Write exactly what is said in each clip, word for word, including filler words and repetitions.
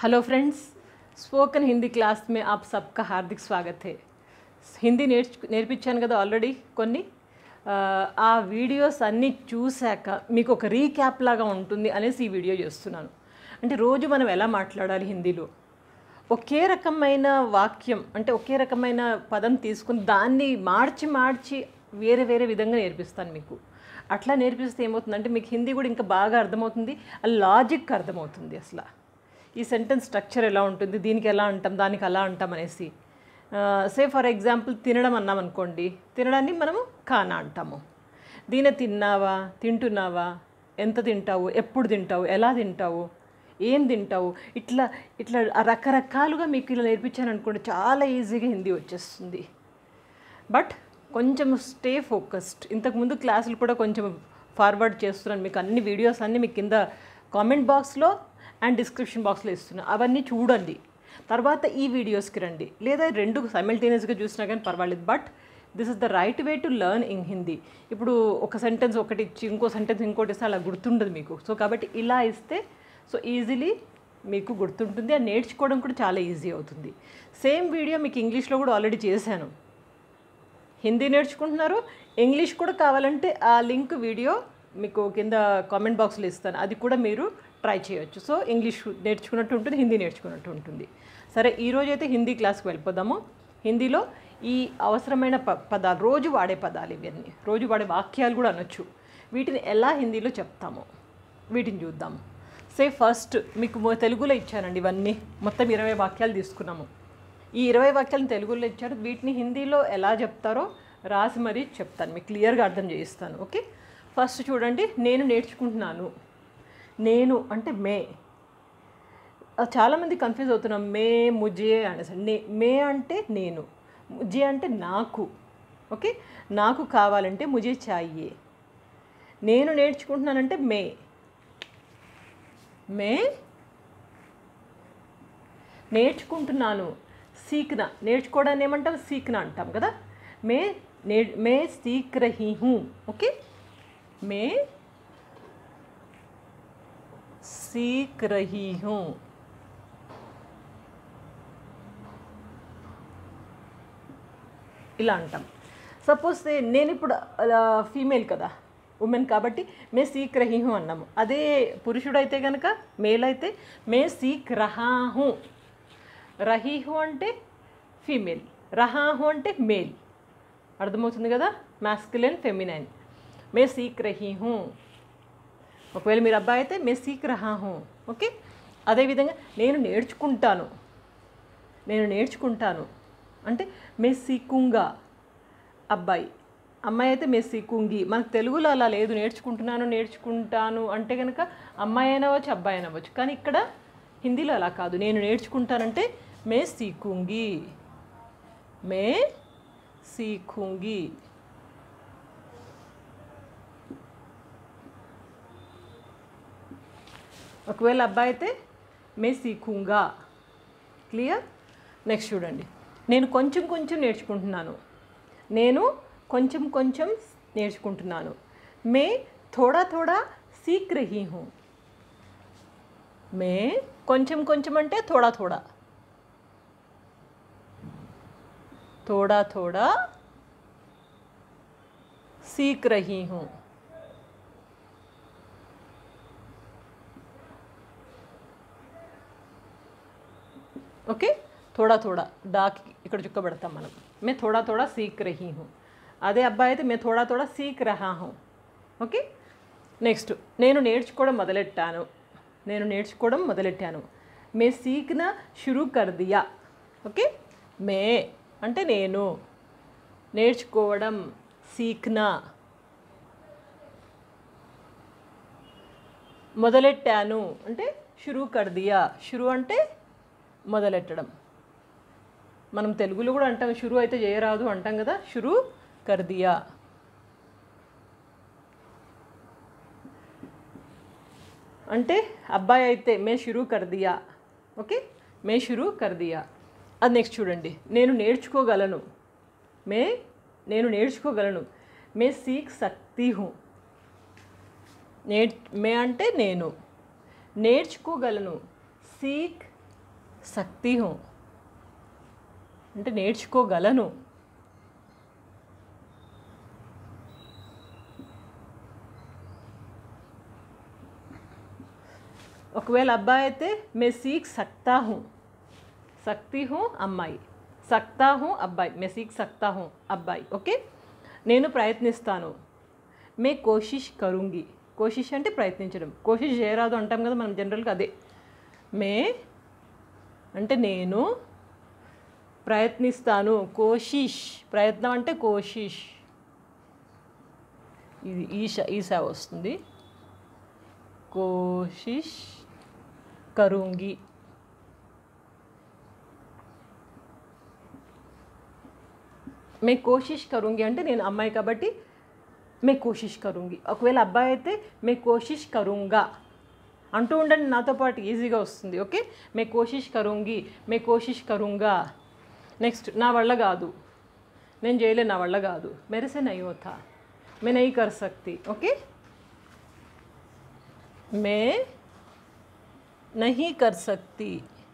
Hello friends, spoken Hindi class में आप सबका हार्दिक स्वागत है। హిందీ నేర్చు నేర్పించాను కదా ఆల్రెడీ కొన్ని ఆ వీడియోస్ అన్నీ చూశాక మీకు ఒక రీక్యాప్ లాగా ఉంటుంది అనేసి ఈ వీడియో చేస్తున్నాను. అంటే రోజు మనం ఎలా మాట్లాడాలి హిందీలో, ఒకే రకమైన వాక్యం అంటే ఒకే రకమైన పదం తీసుకుని దాన్ని మార్చి మార్చి వేరే వేరే విధంగా నేర్పిస్తాను మీకు. అట్లా నేర్పిస్తే ఏమవుతుందంటే మీకు హిందీ కూడా ఇంకా బాగా అర్థమవుతుంది, ఆ లాజిక్ అర్థమవుతుంది. అసలు ఈ సెంటెన్స్ స్ట్రక్చర్ ఎలా ఉంటుంది, దీనికి ఎలా అంటాం, దానికి అలా అంటాం అనేసి. సే ఫర్ ఎగ్జాంపుల్ తినడం అన్నాం అనుకోండి, తినడాన్ని మనము ఖానా అంటాము. దీని తిన్నావా, తింటున్నావా, ఎంత తింటావు, ఎప్పుడు తింటావు, ఎలా తింటావు, ఏం తింటావు, ఇట్లా ఇట్లా రకరకాలుగా మీకు ఇలా నేర్పించాను అనుకోండి, చాలా ఈజీగా హిందీ వచ్చేస్తుంది. బట్ కొంచెం స్టే ఫోకస్డ్. ఇంతకుముందు క్లాసులు కూడా కొంచెం ఫార్వర్డ్ చేస్తున్నాను మీకు, అన్ని వీడియోస్ అన్నీ మీకు కింద కామెంట్ బాక్స్లో అండ్ డిస్క్రిప్షన్ బాక్స్లో ఇస్తున్నాను. అవన్నీ చూడండి, తర్వాత ఈ వీడియోస్కి రండి. లేదా రెండు సైమల్టేనియస్గా చూసినా కానీ పర్వాలేదు. But this is the right way to learn in Hindi. ఇప్పుడు ఒక సెంటెన్స్ ఒకటి ఇచ్చి ఇంకో సెంటెన్స్ ఇంకోటి ఇస్తే అలా గుర్తుండదు మీకు. సో కాబట్టి ఇలా ఇస్తే సో ఈజీలీ మీకు గుర్తుంటుంది, అది నేర్చుకోవడం కూడా చాలా ఈజీ అవుతుంది. సేమ్ వీడియో మీకు ఇంగ్లీష్లో కూడా ఆల్రెడీ చేశాను. హిందీ నేర్చుకుంటున్నారు, ఇంగ్లీష్ కూడా కావాలంటే ఆ లింక్ వీడియో మీకు కింద కామెంట్ బాక్స్లో ఇస్తాను, అది కూడా మీరు ట్రై చేయొచ్చు. సో ఇంగ్లీష్ నేర్చుకున్నట్టు ఉంటుంది, హిందీ నేర్చుకున్నట్టు ఉంటుంది. సరే, ఈరోజు అయితే హిందీ క్లాస్కి వెళ్ళిపోదాము. హిందీలో ఈ అవసరమైన ప పదాలు రోజు వాడే పదాలు, ఇవన్నీ రోజు వాడే వాక్యాలు కూడా అనొచ్చు. వీటిని ఎలా హిందీలో చెప్తామో వీటిని చూద్దాము. సే ఫస్ట్ మీకు తెలుగులో ఇచ్చానండి, ఇవన్నీ మొత్తం ఇరవై వాక్యాలు తీసుకున్నాము. ఈ ఇరవై వాక్యాలను తెలుగులో ఇచ్చారు, వీటిని హిందీలో ఎలా చెప్తారో రాసి మరీ చెప్తాను, మీకు క్లియర్గా అర్థం చేయిస్తాను. ఓకే, ఫస్ట్ చూడండి, నేను నేర్చుకుంటున్నాను. నేను అంటే మే. చాలామంది కన్ఫ్యూజ్ అవుతున్నాం, మే ముజే అనేసి. నే మే అంటే నేను, ముజే అంటే నాకు. ఓకే, నాకు కావాలంటే ముజే చాయే. నేను నేర్చుకుంటున్నానంటే మే మే నేర్చుకుంటున్నాను. సీక్నా, నేర్చుకోవడాన్ని ఏమంటాం, సీక్నా అంటాం కదా. మే నే మే సీక్ రహీ హూ. ఓకే, మే सीख रही हूँ. ఇలా అంటాం. సపోజ్ నేను ఇప్పుడు ఫీమేల్ కదా, ఉమెన్ కాబట్టి మే సీక్ రహీ హూ అన్నాము. అదే పురుషుడు అయితే కనుక, మేల్ అయితే మే సీక్ రహా హూ. రహీ హూ అంటే ఫీమేల్, రహా హూ అంటే మేల్. అర్థమవుతుంది కదా, మాస్కులిన్ ఫెమినైన్. మే సీక్ రహీ హూ. ఒకవేళ మీరు అబ్బాయి అయితే మే సీక్ రహా హూ. ఓకే, అదేవిధంగా నేను నేర్చుకుంటాను. నేను నేర్చుకుంటాను అంటే మే సీకుంగా. అబ్బాయి, అమ్మాయి అయితే మే సీకుంగి. మనకు తెలుగులో అలా లేదు, నేర్చుకుంటున్నాను నేర్చుకుంటాను అంటే కనుక అమ్మాయి అయినా అవ్వచ్చు, అబ్బాయి అయినా అవ్వచ్చు. కానీ ఇక్కడ హిందీలో అలా కాదు, నేను నేర్చుకుంటానంటే మే సీకుంగి, మే సీకుంగి. ఒకవేళ అబ్బాయి అయితే మే సీఖూంగా. క్లియర్? నెక్స్ట్ చూడండి, నేను కొంచెం కొంచెం నేర్చుకుంటున్నాను. నేను కొంచెం కొంచెం నేర్చుకుంటున్నాను. మే థోడా థోడా సీక్ రహీ హూ. మే కొంచెం కొంచెం అంటే థోడా థోడా, థోడా థోడా సీక్ రహీ హూ. ఓకే, థోడా థోడా, డాకి ఇక్కడ చుక్క పెడతాం మనం. మే థోడా థోడా సీక్ రహీ హూ. అదే అబ్బాయి అయితే మే థోడా థోడా సీక్ రహా హూ. ఓకే, నెక్స్ట్ నేను నేర్చుకోవడం మొదలెట్టాను. నేను నేర్చుకోవడం మొదలెట్టాను. మే సీక్నా షురూ కర్ దియా. ఓకే, మే అంటే నేను, నేర్చుకోవడం సీక్నా, మొదలెట్టాను అంటే షురూ కర్ దియా. షురూ అంటే మొదలెట్టడం. మనం తెలుగులో కూడా అంటాం, షురూ అయితే చేయరాదు అంటాం కదా, షురూ కర్ దియా. అంటే అబ్బాయి అయితే మే షురూ కర్ దియా. ఓకే, మే షురూ కర్ దియా. అది నెక్స్ట్ చూడండి, నేను నేర్చుకోగలను. మే నేను నేర్చుకోగలను. మే సీక్ సక్తీ హూ. నేర్ మే అంటే నేను, నేర్చుకోగలను. సీక్ सकती हूँ అంటే నేర్చుకోగలను. ఒకవేళ అబ్బాయి అయితే మే సీక్ సక్తా హూ, సక్తి హూ అమ్మాయి, సక్తా హూ అబ్బాయి, మే సీక్ సక్తా హూ అబ్బాయి. ఓకే, నేను ప్రయత్నిస్తాను. మే కోషిష్ కరుంగి, కోషిష్ అంటే ప్రయత్నించడం, కోషిష్ చేయరాదు అంటాం కదా మనం జనరల్గా, అదే మే అంటే నేను ప్రయత్నిస్తాను. కోషిష్ ప్రయత్నం అంటే కోషిష్, ఇది ఈషా ఈసా వస్తుంది. కోషిష్ కరుంగి. మే కోషిష్ కరుంగి అంటే నేను అమ్మాయి కాబట్టి మే కోషిష్ కరుంగి. ఒకవేళ అబ్బాయి అయితే మే కోషిష్ కరుంగా అంటూ ఉండండి, నాతో పాటు ఈజీగా వస్తుంది. ఓకే, మే కోషిష్ కరుంగి, మే కోషిష్ కరుంగా. నెక్స్ట్, నా వల్ల కాదు, నేను చేయలే, నా వల్ల కాదు. మెరేసే నహీ హోతా, మే నహీ కర్ సక్తి. ఓకే, మే నహీ కర్ సక్తి.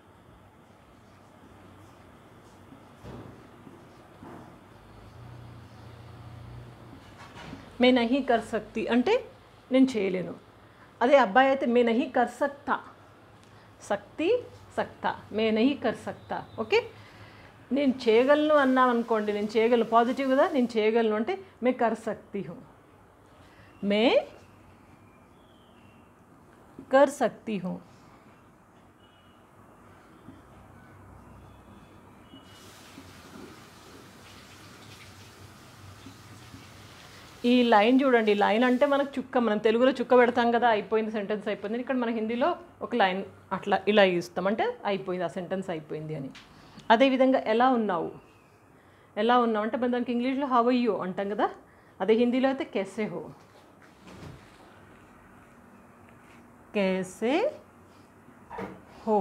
మే నహీ కర్ సక్తి అంటే నేను చేయలేను. అదే అబ్బాయి అయితే మే నహీ కర్ సక్తా, సక్తి సక్తా, మే నహీ కర్ సక్తా. ఓకే, నేను చేయగలను అన్నాం అనుకోండి, నేను చేయగలను పాజిటివ్ కదా, నేను చేయగలను అంటే మే కర్ సక్తి హూ, మే కర్ సక్తి హూ. ఈ లైన్ చూడండి, లైన్ అంటే మనకు చుక్క, మనం తెలుగులో చుక్క పెడతాం కదా, అయిపోయింది సెంటెన్స్ అయిపోయింది. ఇక్కడ మన హిందీలో ఒక లైన్ అట్లా ఇలా ఇస్తాం, అంటే అయిపోయింది, ఆ సెంటెన్స్ అయిపోయింది అని. అదేవిధంగా ఎలా ఉన్నావు, ఎలా ఉన్నావు అంటే మనం దానికి ఇంగ్లీష్లో హౌ ఆర్ యూ అంటాం కదా, అదే హిందీలో అయితే कैसे हो, कैसे हो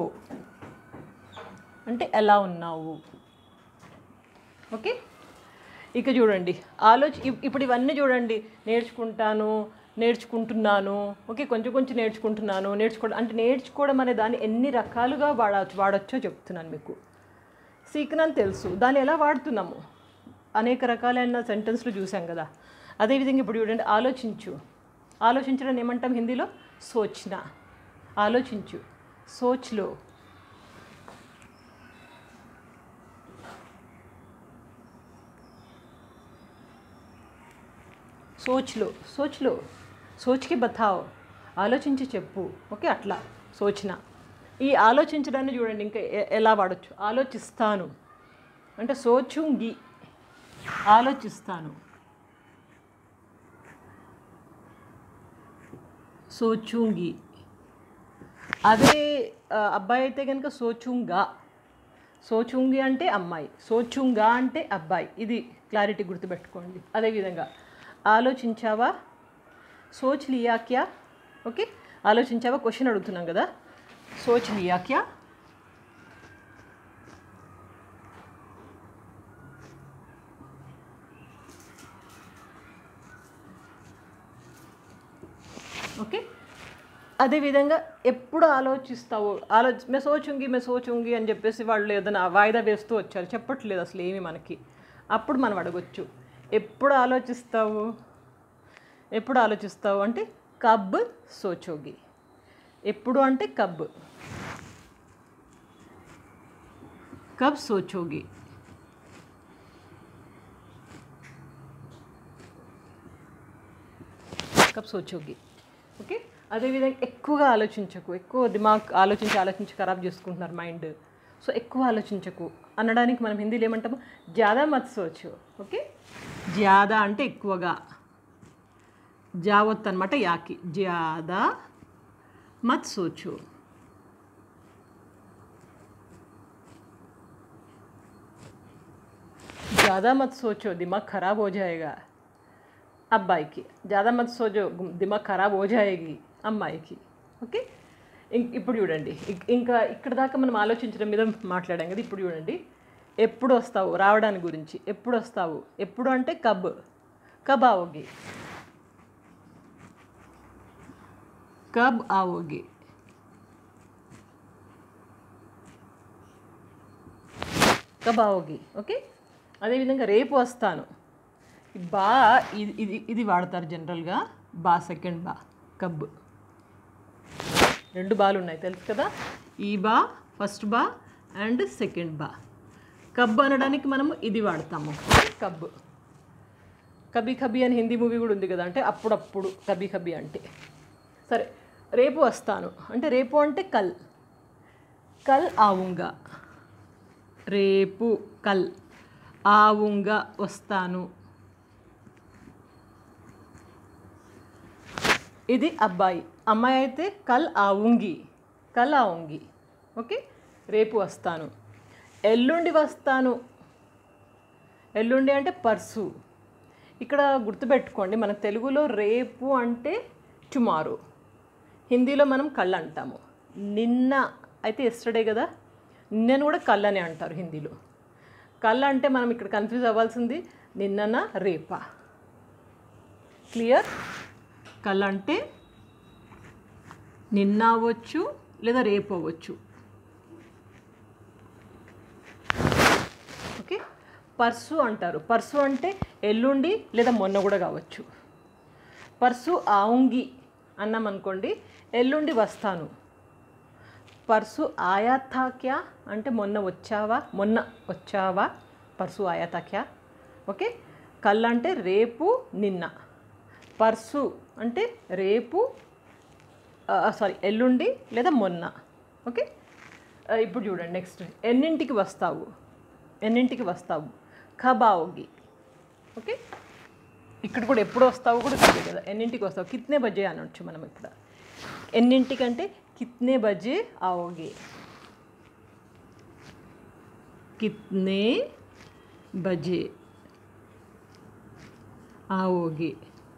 అంటే ఎలా ఉన్నావు. ఓకే, ఇక చూడండి ఆలోచి ఇప్పుడు ఇవన్నీ చూడండి, నేర్చుకుంటాను, నేర్చుకుంటున్నాను. ఓకే, కొంచెం కొంచెం నేర్చుకుంటున్నాను, నేర్చుకోవడం అంటే నేర్చుకోవడం అనే దాన్ని ఎన్ని రకాలుగా వాడచ్చు వాడచ్చో చెప్తున్నాను మీకు. సీకనని తెలుసు, దాన్ని ఎలా వాడుతున్నాము అనేక రకాలైన సెంటెన్స్లు చూసాం కదా. అదేవిధంగా ఇప్పుడు చూడండి, ఆలోచించు, ఆలోచించడం ఏమంటాం హిందీలో, సోచ్నా. ఆలోచించు, సోచ్లో. సోచ్లో, సోచ్లో, సోచ్కి బతావ్, ఆలోచించి చెప్పు. ఓకే, అట్లా సోచ్నా. ఈ ఆలోచించడాన్ని చూడండి ఇంకా ఎలా వాడచ్చు. ఆలోచిస్తాను అంటే సోచుంగి, ఆలోచిస్తాను, సోచుంగి. అదే అబ్బాయి అయితే కనుక సోచుంగా, సోచుంగి అంటే అమ్మాయి, సోచుంగా అంటే అబ్బాయి. ఇది క్లారిటీ గుర్తుపెట్టుకోండి. అదేవిధంగా ఆలోచించావా, సోచ్ లియా క్యా. ఓకే, ఆలోచించావా క్వశ్చన్ అడుగుతున్నాం కదా, సోచ్ లియా క్యా. ఓకే, అదేవిధంగా ఎప్పుడు ఆలోచిస్తావు, ఆలోచి మే సోచుంగి మే సోచుంగి అని చెప్పేసి వాళ్ళు ఏదైనా వాయిదా వేస్తూ వచ్చారు, చెప్పట్లేదు అసలు ఏమి మనకి. అప్పుడు మనం అడగొచ్చు, ఎప్పుడు ఆలోచిస్తావు, ఎప్పుడు ఆలోచిస్తావు అంటే కబ్ సోచోగి. ఎప్పుడు అంటే కబ్, కబ్ సోచోగి. కబ్ సోచోగి. ఓకే, అదేవిధంగా ఎక్కువగా ఆలోచించకు, ఎక్కువ దిమాగ్ ఆలోచించి ఆలోచించి ఖరాబ్ చేసుకుంటున్నారు మైండ్. సో ఎక్కువ ఆలోచించకు అనడానికి మనం హిందీలో ఏమంటాము, జ్యాదా మత్ సోచో. ఓకే, జ్యాదా అంటే ఎక్కువగా, జావత్ అనమాట యాకి, జ్యాదా మత్ సోచో. ज़्यादा मत सोचो दिमाग ख़राब हो जाएगा అబ్బాయికి, ज़्यादा मत सोचो दिमाग ख़राब हो जाएगी అమ్మాయికి. ఓకే, ఇప్పుడు చూడండి, ఇంకా ఇక్కడ దాకా మనం ఆలోచించడం మీద మాట్లాడాం కదా. ఇప్పుడు చూడండి, ఎప్పుడు వస్తావు, రావడానికి గురించి. ఎప్పుడు వస్తావు, ఎప్పుడు అంటే కబ్, కబ్ ఆవోగి, కబ్ ఆవోగి. కబ్ आओगी ఓకే. అదేవిధంగా రేపు వస్తాను, బా ఇది ఇది ఇది వాడతారు జనరల్గా, బా సెకండ్ బా, కబ్ రెండు బాలు ఉన్నాయి తెలుసు కదా, ఈ బా ఫస్ట్ బా అండ్ సెకండ్ బా. కబ్ అనడానికి మనము ఇది వాడతాము, కబ్. కబీ కబీ అని హిందీ మూవీ కూడా ఉంది కదా, అంటే అప్పుడప్పుడు కబీ కబీ అంటే. సరే, రేపు వస్తాను అంటే రేపు అంటే కల్, కల్ ఆవుంగా, రేపు కల్, ఆవుంగా వస్తాను. ఇది అబ్బాయి, అమ్మాయి అయితే కల్ ఆవుంగి, కల్ ఆవుంగి ఓకే. రేపు వస్తాను. ఎల్లుండి వస్తాను, ఎల్లుండి అంటే పర్సు. ఇక్కడ గుర్తుపెట్టుకోండి, మన తెలుగులో రేపు అంటే టుమారో, హిందీలో మనం కళ్ళు అంటాము. నిన్న అయితే ఎస్టర్డే కదా, నిన్నను కూడా కళ్ళు అని అంటారు హిందీలో. కళ్ళు అంటే మనం ఇక్కడ కన్ఫ్యూజ్ అవ్వాల్సింది నిన్ననా రేపా. క్లియర్? కళ్ళు అంటే నిన్న అవ్వచ్చు లేదా రేపు అవ్వచ్చు ఓకే. పర్సు అంటారు, పర్సు అంటే ఎల్లుండి లేదా మొన్న కూడా కావచ్చు. పర్సు ఆవుంగి అన్నాం అనుకోండి, ఎల్లుండి వస్తాను. పర్సు ఆయా థా క్యా అంటే మొన్న వచ్చావా, మొన్న వచ్చావా, పర్సు ఆయా థా క్యా ఓకే. కల్ అంటే రేపు నిన్న, పర్సు అంటే రేపు సారీ ఎల్లుండి లేదా మొన్న ఓకే. ఇప్పుడు చూడండి నెక్స్ట్, ఎన్నింటికి వస్తావు, ఎన్నింటికి వస్తావు, కబ్ आओगी ఓకే. ఇక్కడ కూడా ఎప్పుడు వస్తావు కూడా కాదు కదా, ఎన్నింటికి వస్తావు, కిత్నే బజే అనొచ్చు మనం ఇప్పుడు. ఎన్నింటికి అంటే కిత్నే బజే आओगे, కిత్నే బజే आओगे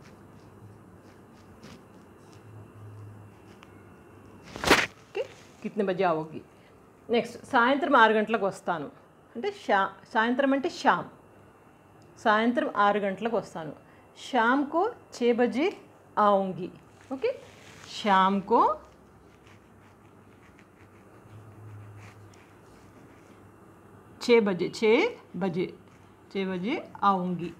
ఓకే, కిత్నే బజే आओगी. నెక్స్ట్, సాయంత్రం ఆరు గంటలకు వస్తాను అంటే షా, సాయంత్రం అంటే షామ్, సాయంత్రం ఆరు గంటలకు వస్తాను. షామ్ కో ఛే బజే ఆऊंगी ఓకే. షామ్ కో ఛే బజే, ఛే బజే, ఛే బజే ఆऊंगी.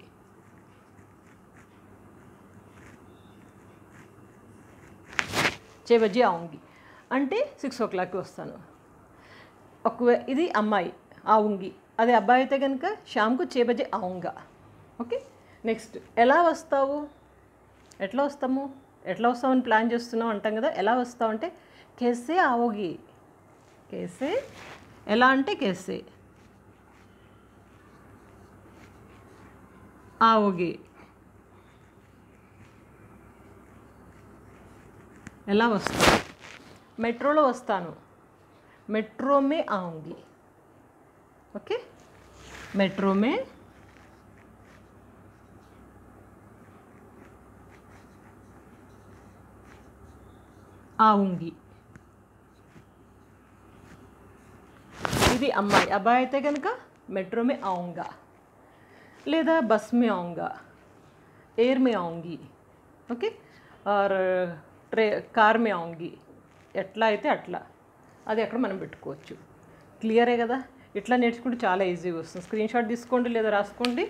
ఛే బజే ఆऊंगी అంటే సిక్స్ ఓ క్లాక్కి వస్తాను. ఒకవే ఇది అమ్మాయి ఆవుంగి, అదే అబ్బాయి అయితే కనుక షామ్కు ఛే బజే ఆవుంగా ఓకే. నెక్స్ట్, ఎలా వస్తావు, ఎట్లా వస్తాము, ఎట్లా వస్తామని ప్లాన్ చేస్తున్నాం అంటాం కదా, ఎలా వస్తావు అంటే కేసే आओगी, కేసే, ఎలా అంటే కేసే आओगे, ఎలా వస్తావు. మెట్రోలో వస్తాను, మెట్రో మే आऊंगी ఓకే. మెట్రో మే ఆऊंगी. ఇది అమ్మాయి, అబ్బాయి అయితే కనుక మెట్రో మే आऊंगा లేదా బస్ మే आऊंगा, ఎయిర్ మే आऊंगी ఓకే, ఆర్ ట్రే కార్ మే आऊंगी, ఎట్లా అయితే అట్లా, అది అక్కడ మనం పెట్టుకోవచ్చు. క్లియరే కదా, ఇట్లా నేర్చుకుంటే చాలా ఈజీగా వస్తుంది. స్క్రీన్ షాట్ తీసుకోండి లేదా రాసుకోండి.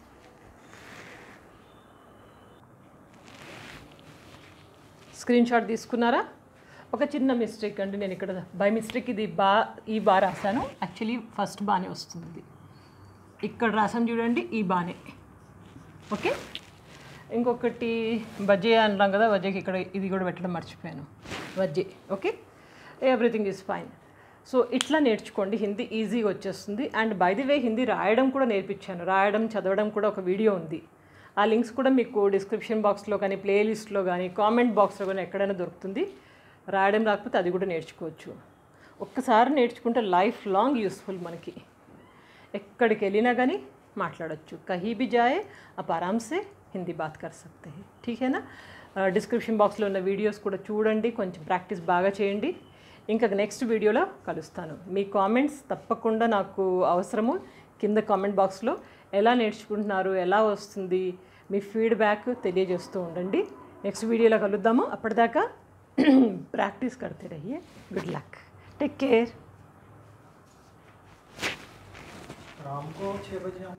స్క్రీన్ షాట్ తీసుకున్నారా? ఒక చిన్న మిస్టేక్ అండి, నేను ఇక్కడ బై మిస్టేక్ ఇది బా, ఈ బా రాశాను, యాక్చువల్లీ ఫస్ట్ బానే వస్తుంది. ఇక్కడ రాసాను చూడండి, ఈ బానే ఓకే. ఇంకొకటి బజ్జే అంటాం కదా, బజ్జేకి ఇక్కడ ఇది కూడా పెట్టడం మర్చిపోయాను, బజ్జే okay. Everything is fine. So ఇట్లా నేర్చుకోండి, హిందీ ఈజీగా వచ్చేస్తుంది. And by the way Hindi రాయడం కూడా నేర్పించాను, రాయడం చదవడం కూడా ఒక వీడియో ఉంది. ఆ లింక్స్ కూడా మీకు డిస్క్రిప్షన్ బాక్స్లో కానీ, ప్లేలిస్ట్లో కానీ, కామెంట్ బాక్స్లో కానీ ఎక్కడైనా దొరుకుతుంది. రాయడం రాకపోతే అది కూడా నేర్చుకోవచ్చు. ఒక్కసారి నేర్చుకుంటే లైఫ్ లాంగ్ యూస్ఫుల్, మనకి ఎక్కడికి వెళ్ళినా కానీ మాట్లాడచ్చు. కహీ భీ జాయే అప్ ఆరామ్ సే హిందీ బాత్ కర్ సక్తే హై, ఠీక్ హై నా. డిస్క్రిప్షన్ బాక్స్లో ఉన్న వీడియోస్ కూడా చూడండి, కొంచెం ప్రాక్టీస్ బాగా చేయండి. ఇంకా నెక్స్ట్ వీడియోలో కలుస్తాను. మీ కామెంట్స్ తప్పకుండా నాకు అవసరము. కింద కామెంట్ బాక్స్లో ఎలా నేర్చుకుంటున్నారు, ఎలా వస్తుంది, మీ ఫీడ్బ్యాక్ తెలియజేస్తూ ఉండండి. నెక్స్ట్ వీడియోలో కలుద్దాము. అప్పటిదాకా ప్రాక్టీస్ కర్తే రహియే. Good luck, take care. शाम को छः बजे